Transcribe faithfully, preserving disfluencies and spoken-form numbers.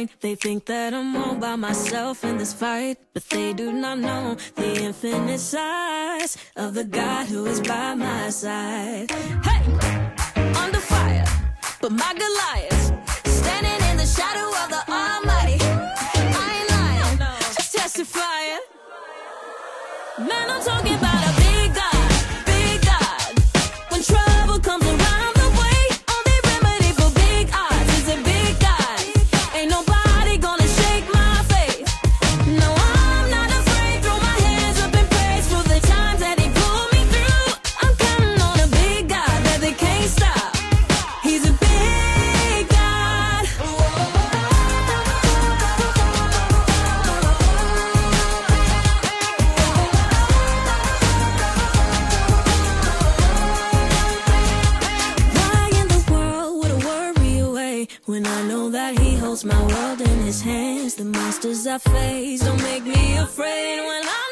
mind. They think that I'm all by myself in this fight, but they do not know the infinite size of the God who is by my side. Hey, under fire, but my Goliath standing in the shadow of the Almighty. I ain't lying, just testifying. Man, I'm talking about a big God, big God. When trouble comes around the way, only remedy for big odds is a big God. Ain't nobody gonna shake my faith. No, I'm not afraid. Throw my hands up in praise for the times that He pulled me through. I'm counting on a big God that they can't stop. He's a big God. Why in the world would I worry away when I know that He holds my world in His hands? The monsters I face don't make me afraid when I